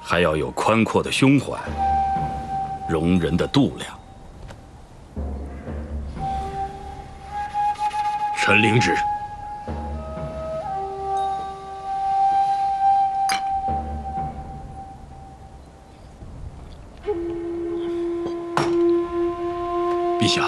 还要有宽阔的胸怀，容人的度量。 臣领旨。陛下，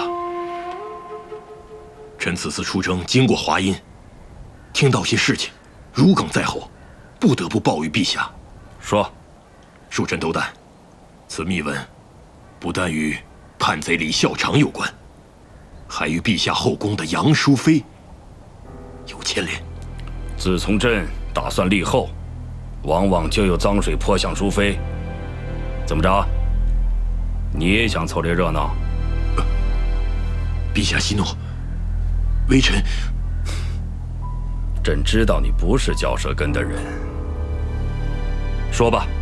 臣此次出征经过华阴，听到些事情，如鲠在喉，不得不报与陛下。 说， 恕臣斗胆，此密文不但与叛贼李孝常有关，还与陛下后宫的杨淑妃有牵连。 自从朕打算立后，往往就有脏水泼向淑妃。怎么着？你也想凑这热闹？ 陛下息怒，微臣。 朕知道你不是嚼舌根的人，说吧。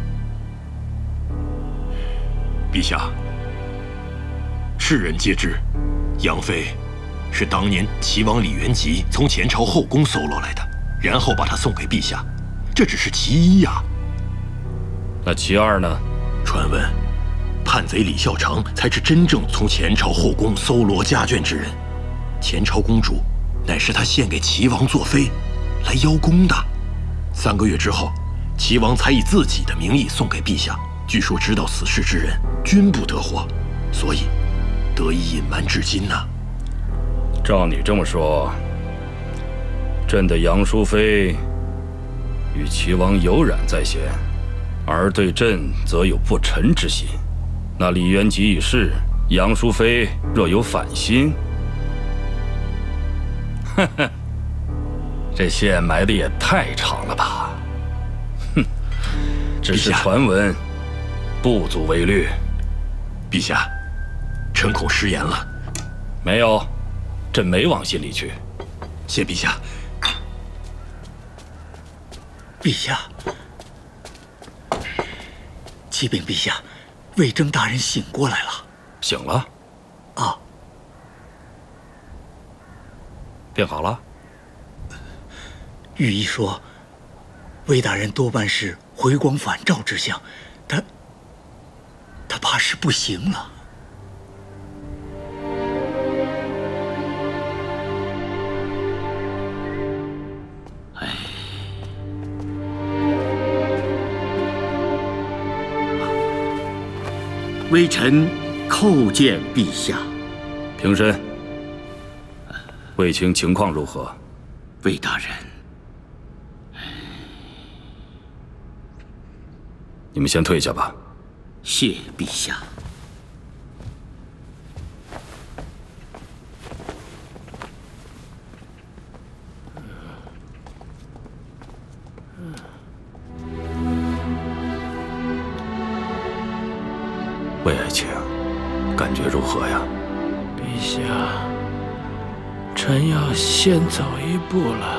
陛下，世人皆知，杨妃是当年齐王李元吉从前朝后宫搜罗来的，然后把她送给陛下，这只是其一呀。 那其二呢？ 传闻，叛贼李孝常才是真正从前朝后宫搜罗家眷之人，前朝公主乃是他献给齐王做妃，来邀功的。3个月之后，齐王才以自己的名义送给陛下。据说知道此事之人均不得活，所以得以隐瞒至今呐。 照你这么说，朕的杨淑妃与齐王有染在先，而对朕则有不臣之心。那李元吉已逝，杨淑妃若有反心，呵呵，这线埋得也太长了吧？哼，只是传闻，不足为虑。 陛下，臣恐失言了。 没有，朕没往心里去。 谢陛下。 陛下，启禀陛下，魏征大人醒过来了。 醒了？ 啊。 变好了？ 御医说，魏大人多半是回光返照之象，他怕是不行了。 微臣叩见陛下。 平身。卫青情况如何？ 魏大人， 你们先退下吧。 谢陛下。 魏爱卿，感觉如何呀？ 陛下，臣要先走一步了。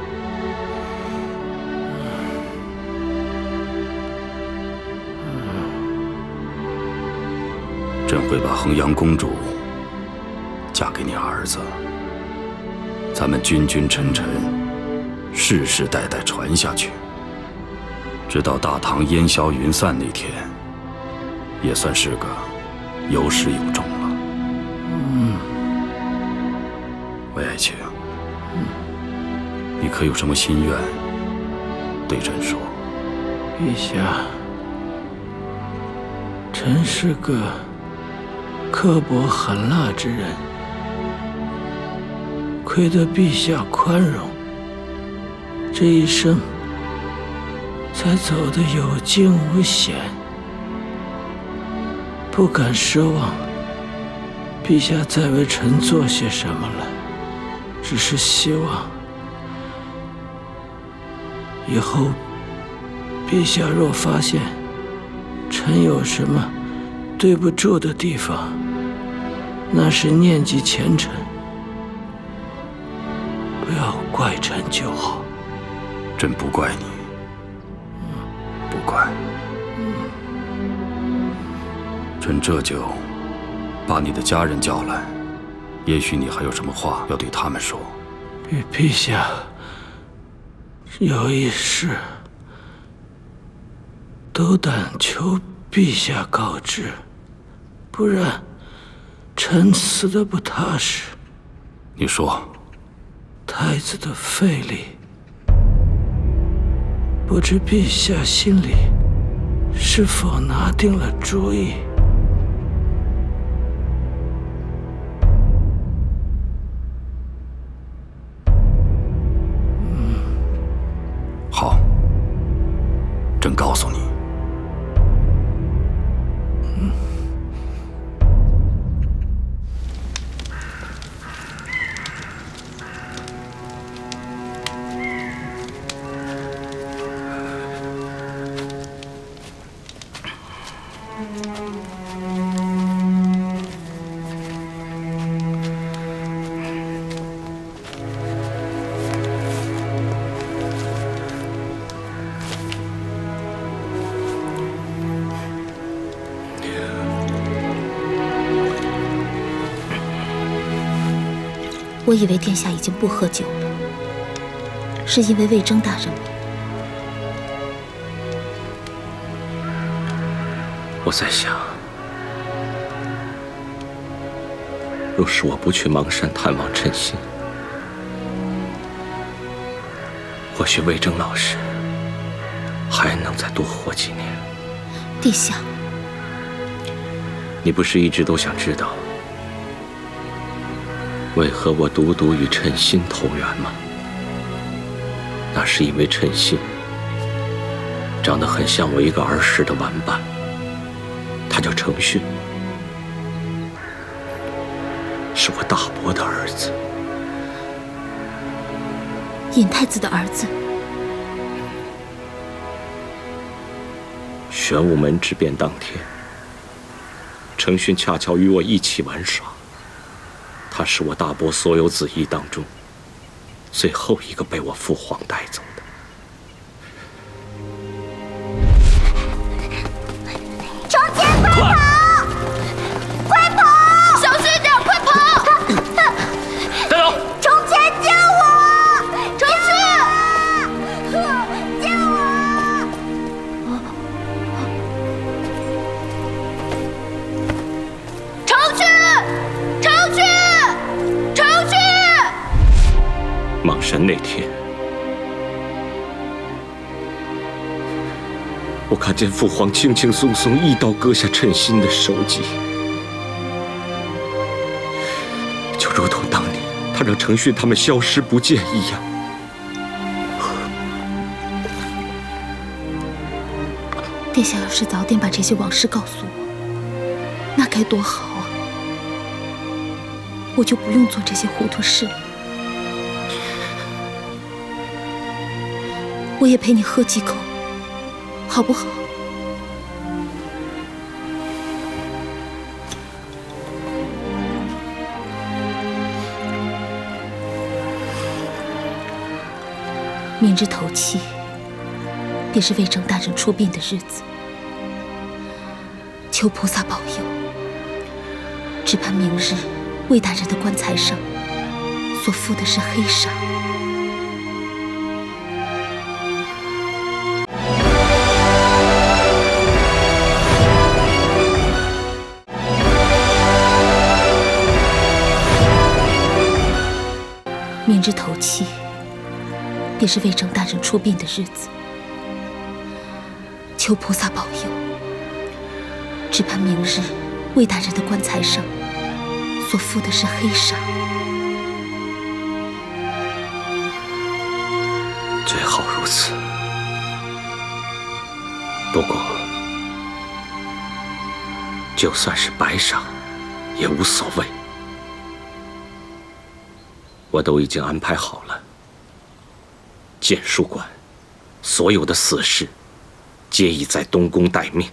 朕会把衡阳公主嫁给你儿子，咱们君君臣臣，世世代代传下去，直到大唐烟消云散那天，也算是个有始有终了。魏爱卿，你可有什么心愿对朕说？ 陛下，臣是个刻薄狠辣之人，亏得陛下宽容，这一生才走得有惊无险。不敢奢望陛下再为臣做些什么了，只是希望以后陛下若发现臣有什么对不住的地方，那是念及前臣，不要怪臣就好。 朕不怪你，不怪。朕这就把你的家人叫来，也许你还有什么话要对他们说。 陛下，有一事斗胆求陛下告知，不然臣死得不踏实。 你说， 太子的废立，不知陛下心里是否拿定了主意？ 好，朕告诉你。 我以为殿下已经不喝酒了，是因为魏征大人吗？ 我在想，若是我不去邙山探望陈信，或许魏征老师还能再多活几年。 殿下， 你不是一直都想知道为何我独独与陈信投缘吗？那是因为陈信长得很像我一个儿时的玩伴，他叫程勋，是我大伯的儿子， 尹太子的儿子。 玄武门之变当天，程勋恰巧与我一起玩耍。他是我大伯所有子裔当中最后一个被我父皇带走的。 程谦，快跑！快跑！小心点，快跑！ 带走！ 程谦，救我！程谦，救我！程谦，程谦！ 邙山那天，我看见父皇轻轻松松一刀割下陈信的首级，就如同当年他让程勋他们消失不见一样。 殿下要是早点把这些往事告诉我，那该多好啊！我就不用做这些糊涂事了。我也陪你喝几口，好不好？明日头七，便是魏征大人出殡的日子。求菩萨保佑，只盼明日魏大人的棺材上所附的是黑纱。明日头七，便是魏征大人出殡的日子。求菩萨保佑，只盼明日魏大人的棺材上所附的是黑纱。 最好如此。不过，就算是白纱，也无所谓。我都已经安排好了，剑术馆所有的死士，皆已在东宫待命。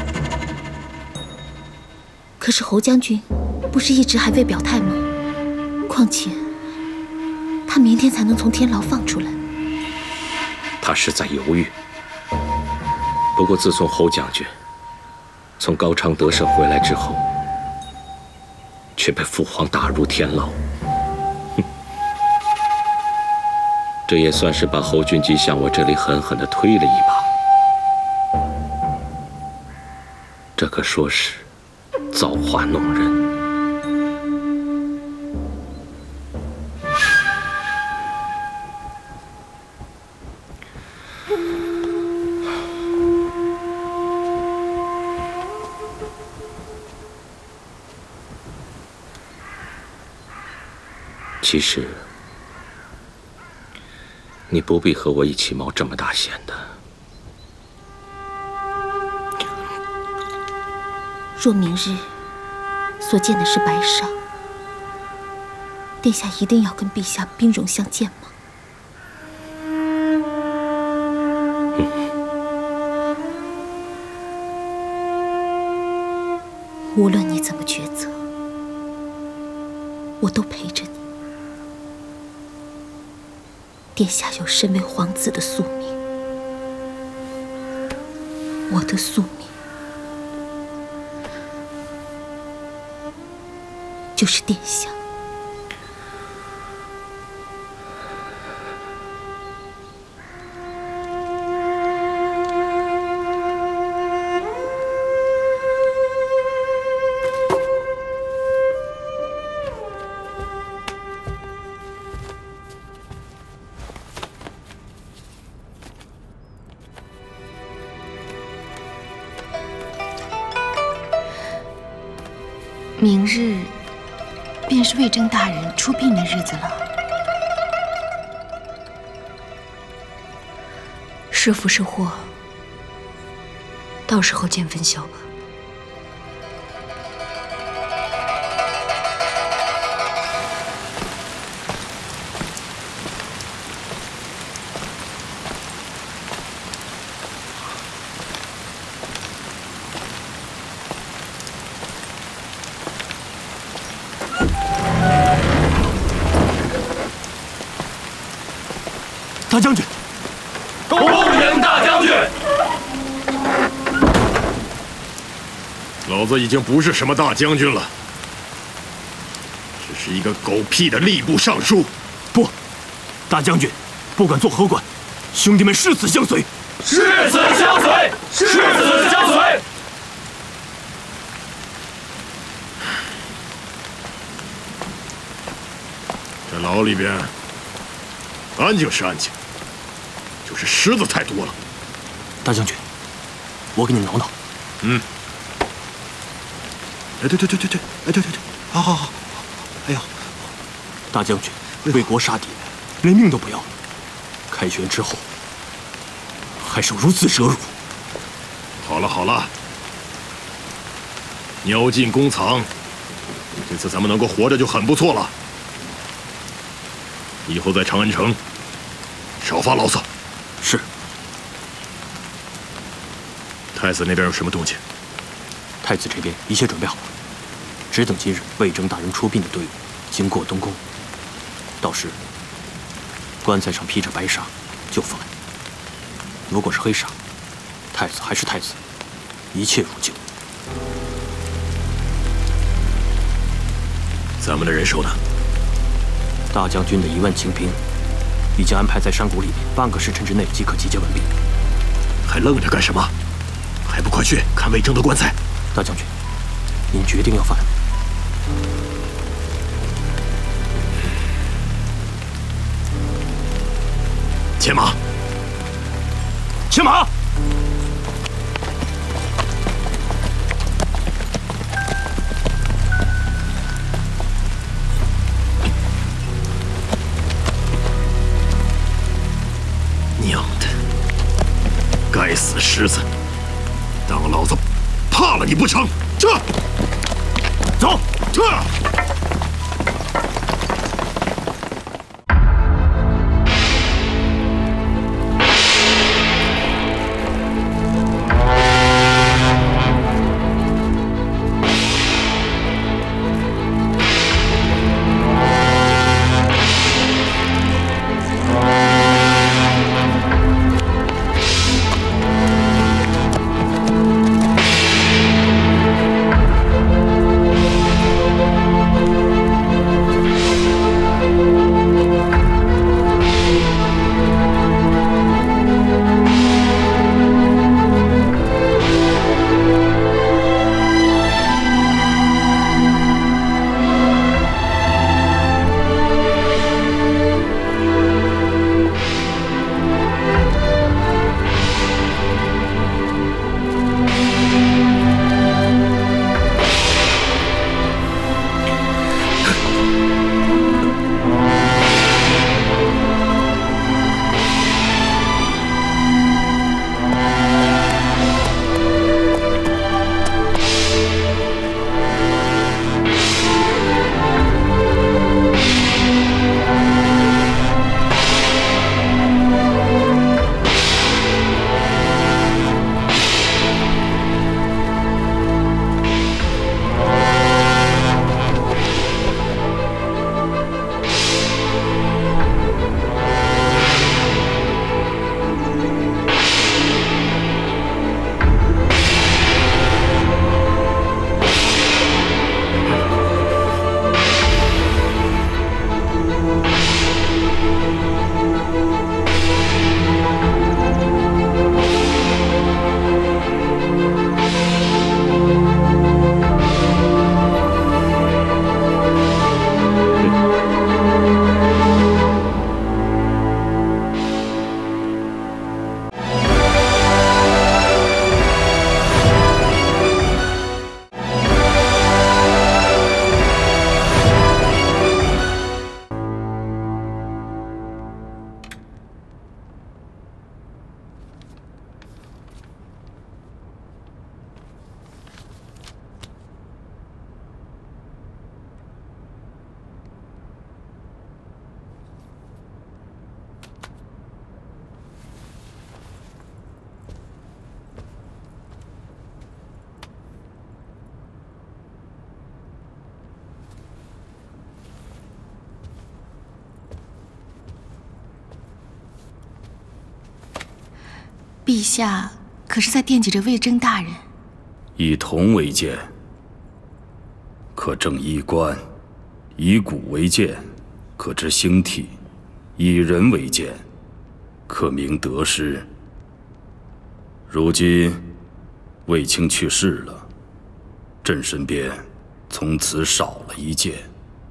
可是侯将军不是一直还未表态吗？况且他明天才能从天牢放出来。 他是在犹豫。不过自从侯将军从高昌得胜回来之后，却被父皇打入天牢。这也算是把侯俊基向我这里狠狠地推了一把。 这可说是造化弄人。其实，你不必和我一起冒这么大险的。 若明日所见的是白纱，殿下一定要跟陛下兵戎相见吗？无论你怎么抉择，我都陪着你。殿下有身为皇子的宿命，我的宿命就是殿下。 明日便是魏征大人出殡的日子了。是福是祸，到时候见分晓吧。 大将军， 恭迎大将军！ 老子已经不是什么大将军了，只是一个狗屁的吏部尚书。 不，大将军，不管作何官，兄弟们誓死相随。 誓死相随，誓死相随。 这牢里边安静是安静，就是虱子太多了。 大将军，我给你挠挠。 嗯。哎，对，哎，对，好，哎呦， 大将军为国杀敌，连命都不要，凯旋之后还受如此折辱。 好了，鸟尽弓藏，这次咱们能够活着就很不错了。以后在长安城少发牢骚。 是。 太子那边有什么动静？ 太子这边一切准备好了，只等今日魏征大人出殡的队伍经过东宫，到时棺材上披着白纱就放。如果是黑纱，太子还是太子，一切如旧。 咱们的人手呢？ 大将军的1万精兵已经安排在山谷里面，半个时辰之内即可集结完毕。 还愣着干什么？还不快去看魏征的棺材！ 大将军，您决定要反？ 牵马！ 牵马！ 娘的，该死狮子！当老子怕了你不成？撤！ 走！ 撤！ 陛下可是在惦记着魏征大人？ 以铜为鉴，可正衣冠；以古为鉴，可知兴替；以人为鉴，可明得失。如今卫青去世了，朕身边从此少了一件。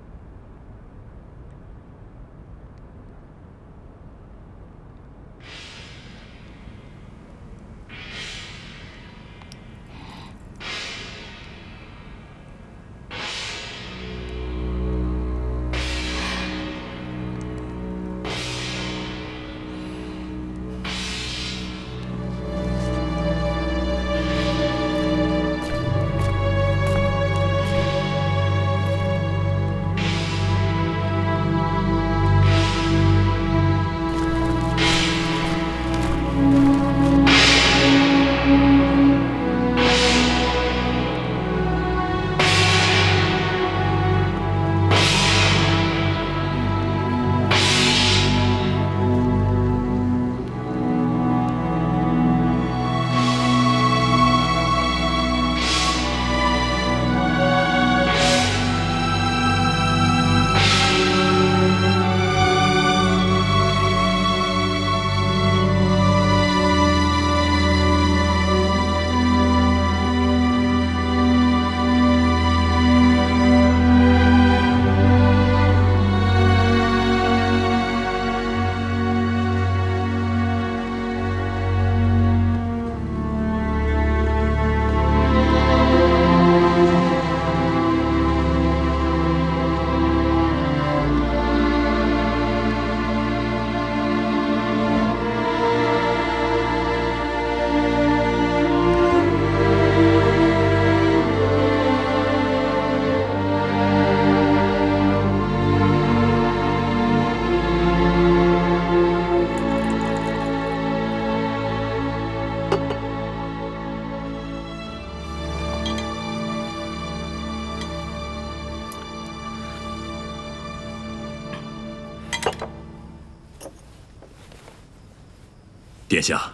殿下，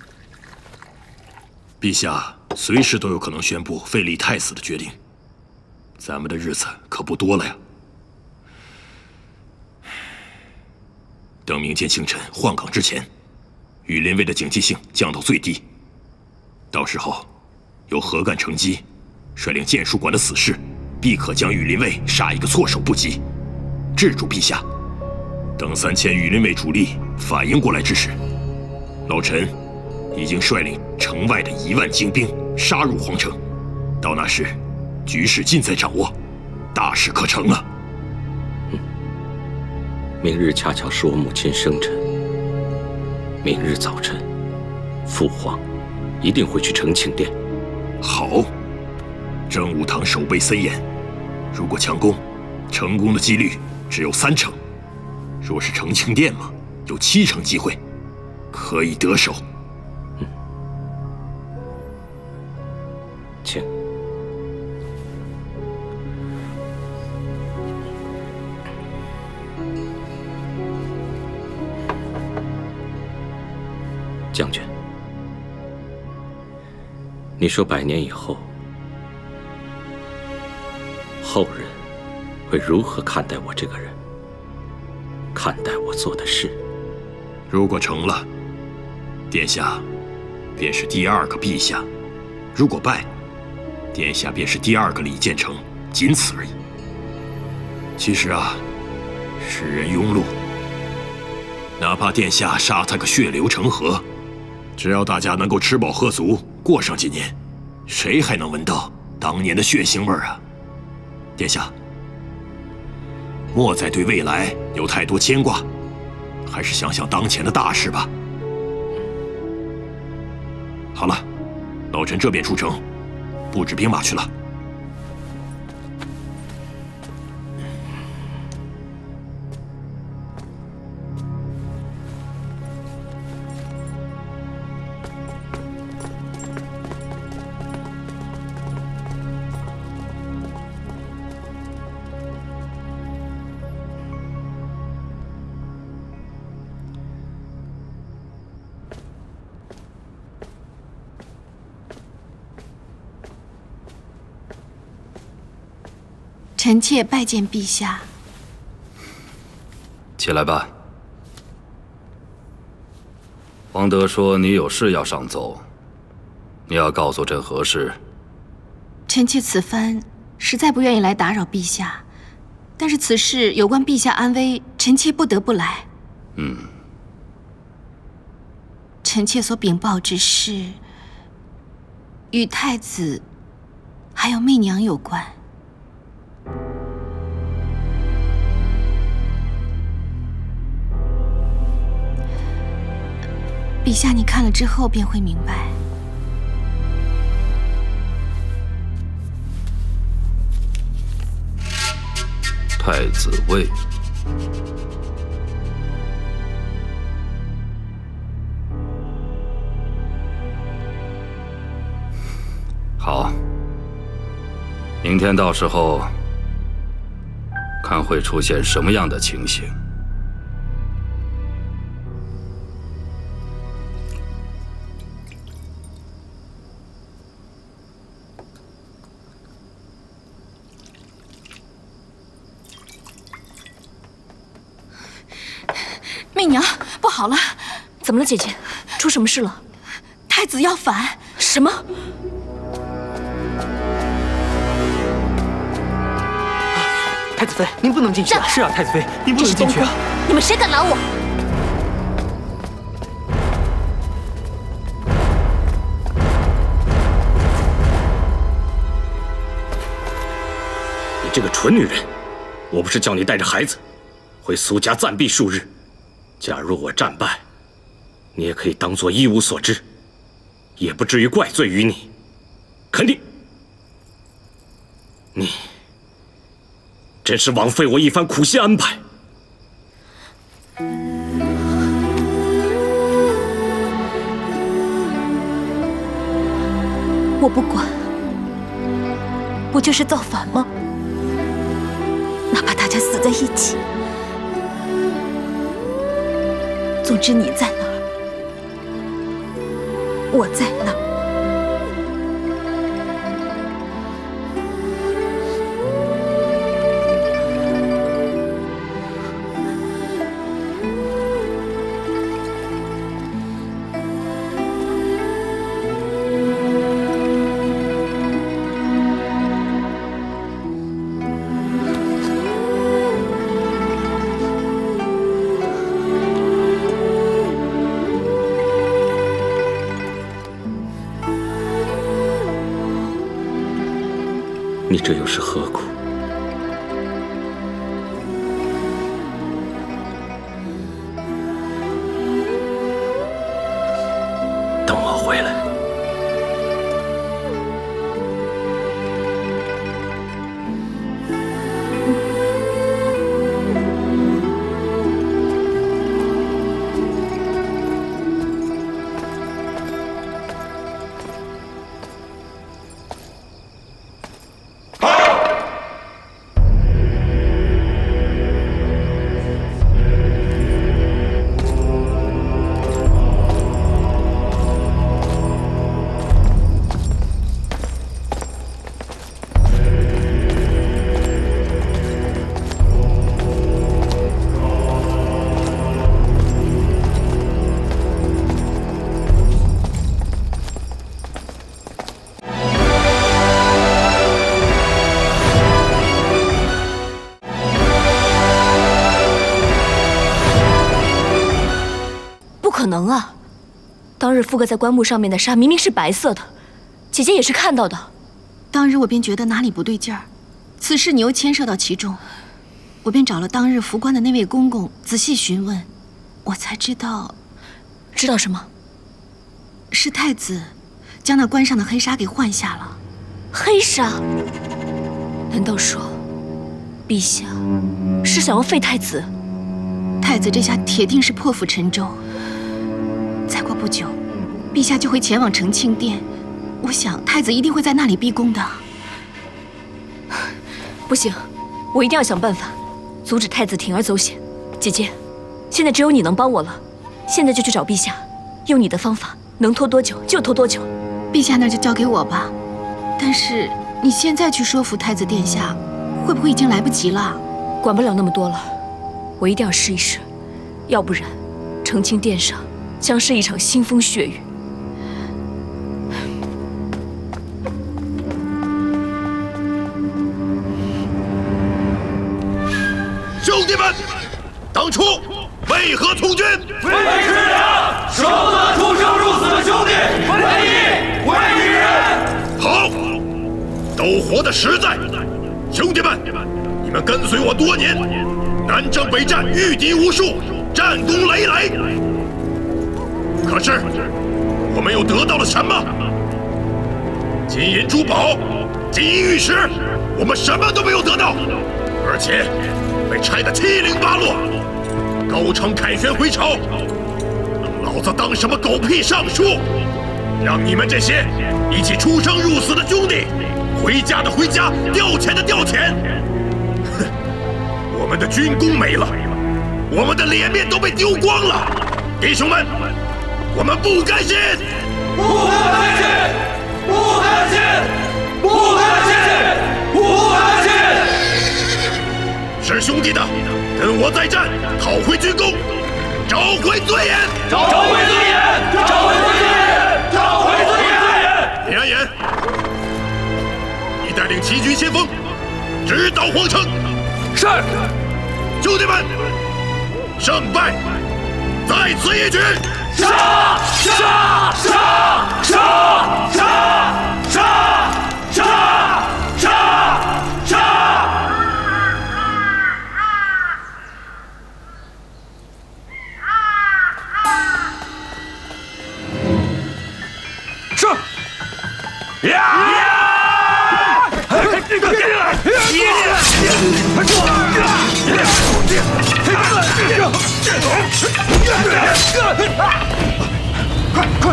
陛下随时都有可能宣布废立太子的决定，咱们的日子可不多了呀。等明天清晨换岗之前，羽林卫的警惕性降到最低，到时候由何干乘机率领剑术馆的死士，必可将羽林卫杀一个措手不及，制住陛下。等3000羽林卫主力反应过来之时，老臣已经率领城外的1万精兵杀入皇城，到那时，局势尽在掌握，大事可成啊！ 明日恰巧是我母亲生辰，明日早晨，父皇一定会去承庆殿。 好，真武堂守备森严，如果强攻，成功的几率只有30%；若是承庆殿嘛，有70%机会。可以得手。 请。将军，你说100年以后，后人会如何看待我这个人？看待我做的事？ 如果成了，殿下便是第2个陛下；如果败，殿下便是第2个李建成，仅此而已。其实啊，世人庸碌，哪怕殿下杀他个血流成河，只要大家能够吃饱喝足，过上几年，谁还能闻到当年的血腥味啊？殿下，莫再对未来有太多牵挂，还是想想当前的大事吧。好了，老臣这便出城，布置兵马去了。 臣妾拜见陛下。 起来吧。王德说你有事要上奏，你要告诉朕何事？ 臣妾此番实在不愿意来打扰陛下，但是此事有关陛下安危，臣妾不得不来。臣妾所禀报之事，与太子还有媚娘有关。陛下，你看了之后便会明白。 太子位。好，明天到时候看会出现什么样的情形。 媚娘，不好了！怎么了，姐姐？出什么事了？太子要反！什么？ 太子妃，您不能进去啊！是啊，太子妃，您不能进去啊！ 你们谁敢拦我？ 你这个蠢女人！我不是叫你带着孩子回苏家暂避数日，假如我战败，你也可以当作一无所知，也不至于怪罪于你。肯定，你真是枉费我一番苦心安排。 我不管，不就是造反吗？哪怕大家死在一起，总之你在哪儿，我在哪儿。 你这又是何苦？等我回来。 不可能啊！当日覆盖在棺木上面的纱明明是白色的，姐姐也是看到的。 当日我便觉得哪里不对劲儿，此事你又牵涉到其中，我便找了当日扶棺的那位公公仔细询问，我才知道。 知道什么？ 是太子将那棺上的黑纱给换下了。 黑纱？难道说，陛下是想要废太子？ 太子这下铁定是破釜沉舟。再过不久，陛下就会前往承庆殿，我想太子一定会在那里逼宫的。 不行，我一定要想办法阻止太子铤而走险。姐姐，现在只有你能帮我了，现在就去找陛下，用你的方法，能拖多久就拖多久。 陛下那就交给我吧，但是你现在去说服太子殿下， 会不会已经来不及了？ 管不了那么多了，我一定要试一试，要不然澄清殿上将是一场腥风血雨。 兄弟们，当初为何从军？ 为师俩守得出生入死的兄弟，为义为女人。 好，都活得实在。兄弟们，你们跟随我多年，南征北战，御敌无数，战功累累。可是，我们又得到了什么？金银珠宝、金银玉石，我们什么都没有得到，而且被拆得七零八落。高昌凯旋回朝，老子当什么狗屁尚书？让你们这些一起出生入死的兄弟，回家的回家，调遣的调遣。哼，我们的军功没了，我们的脸面都被丢光了。弟兄们，我们不甘心， 不甘心，不甘心，不甘心，不甘心。 是兄弟的，跟我再战，讨回军功，找回尊严， 找回尊严，找回尊严，找回尊严。 李安言，你带领齐军先锋，直捣皇城。 是。 兄弟们，胜败在此一举。 杀！杀！杀！杀！杀！杀！杀！杀！杀！是。快！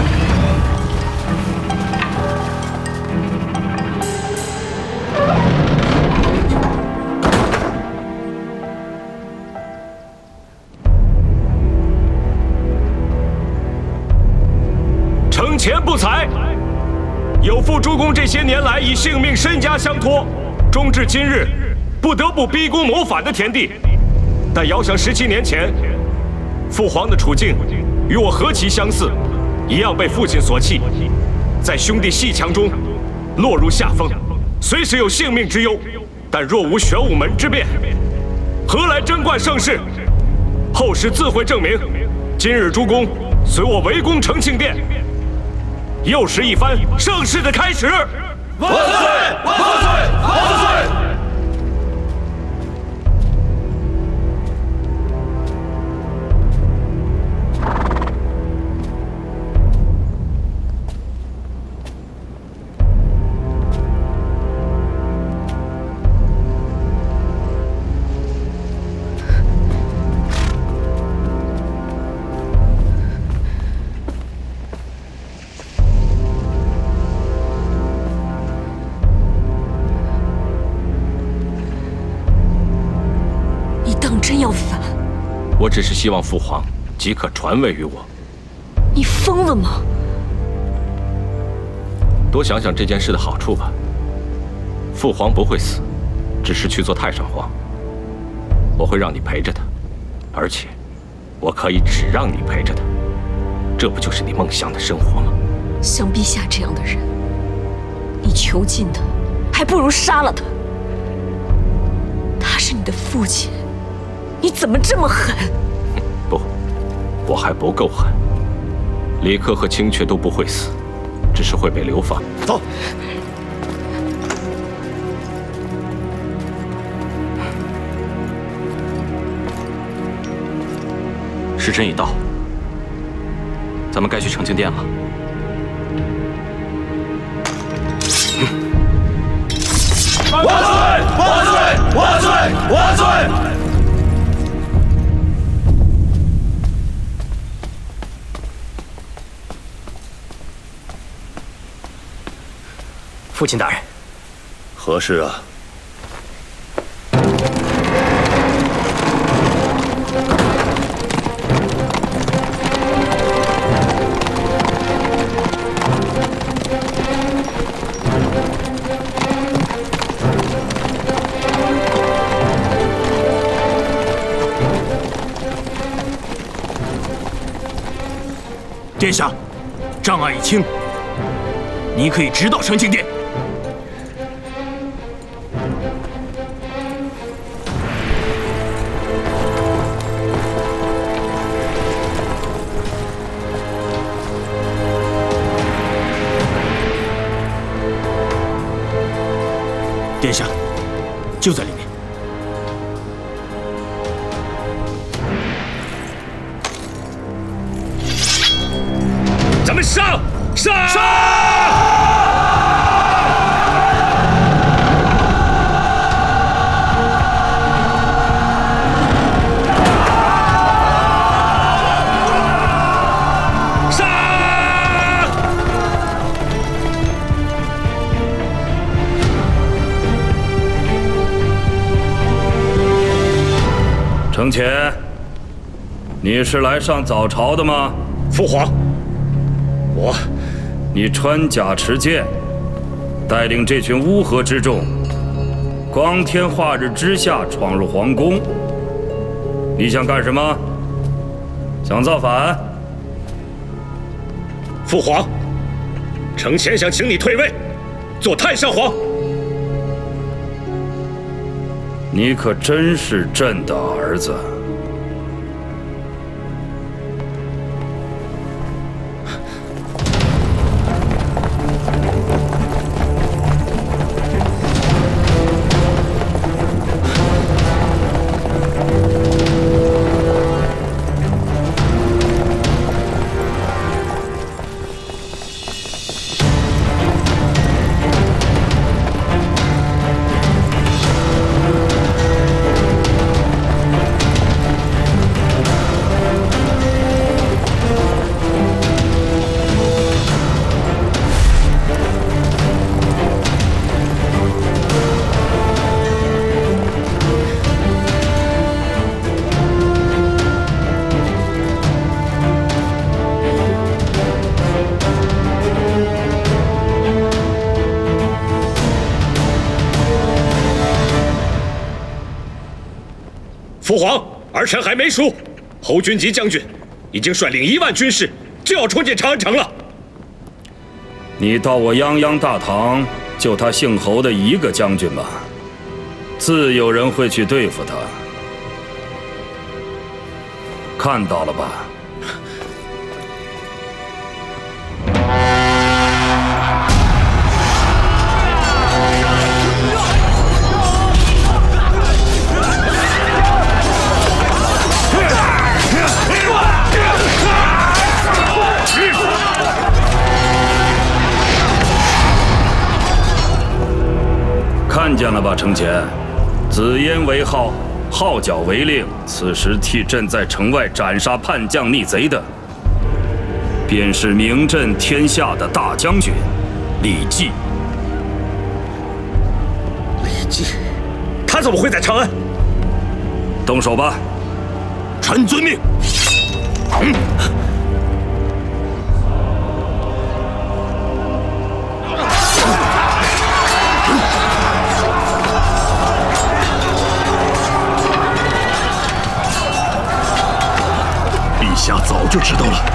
承前不才，有负诸公这些年来以性命身家相托，终至今日不得不逼宫谋反的田地。但遥想17年前，父皇的处境与我何其相似，一样被父亲所弃，在兄弟阋墙中落入下风，随时有性命之忧。但若无玄武门之变，何来贞观盛世？后世自会证明，今日诸公随我围攻承庆殿，又是一番盛世的开始。 万岁！万岁！万岁！ 真要反？ 我只是希望父皇即可传位于我。 你疯了吗？ 多想想这件事的好处吧。父皇不会死，只是去做太上皇。我会让你陪着他，而且我可以只让你陪着他。这不就是你梦想的生活吗？ 像陛下这样的人，你囚禁他，还不如杀了他。他是你的父亲。你怎么这么狠？ 不，我还不够狠。李克和青雀都不会死，只是会被流放。 走。 时辰已到，咱们该去承庆殿了。 万岁！万岁！万岁！万岁！ 父亲大人， 何事啊？ 殿下，障碍已清，你可以直到澄清殿。殿下，就在里面。 咱们上！上！上！ 程潜，你是来上早朝的吗？ 父皇， 你穿甲持剑，带领这群乌合之众，光天化日之下闯入皇宫，你想干什么？想造反？ 父皇，程潜想请你退位，做太上皇。 你可真是朕的儿子。 父皇，儿臣还没输，侯君集将军已经率领1万军士就要冲进长安城了。 你到我泱泱大唐救他姓侯的一个将军吧，自有人会去对付他。看到了吧？看见了吧，程潜，紫烟为号，号角为令。此时替朕在城外斩杀叛将逆贼的，便是名震天下的大将军李绩。 李绩，他怎么会在长安？ 动手吧！ 臣遵命。 陛下早就知道了。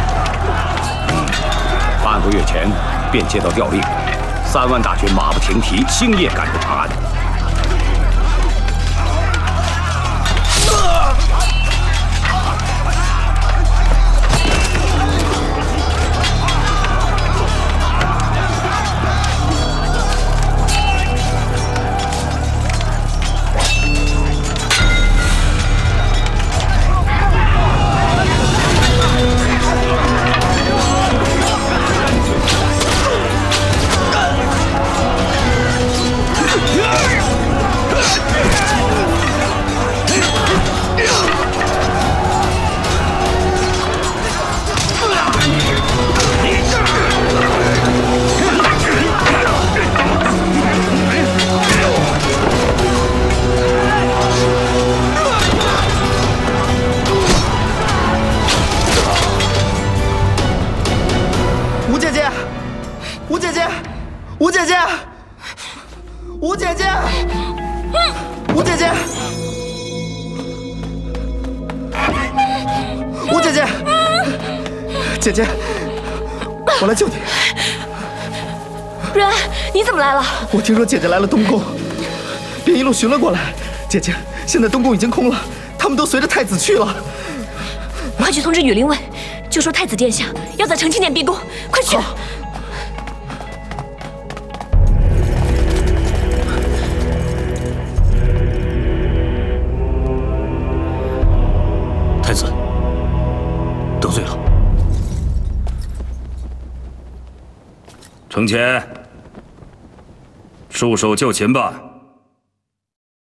半个月前便接到调令，3万大军马不停蹄，星夜赶入长安。 我来救你。 瑞安，你怎么来了？ 我听说姐姐来了东宫，便一路寻了过来。姐姐，现在东宫已经空了，他们都随着太子去了。 快去通知羽林卫，就说太子殿下要在承庆殿闭宫，快去！ 太子，得罪了。 承乾，束手就擒吧。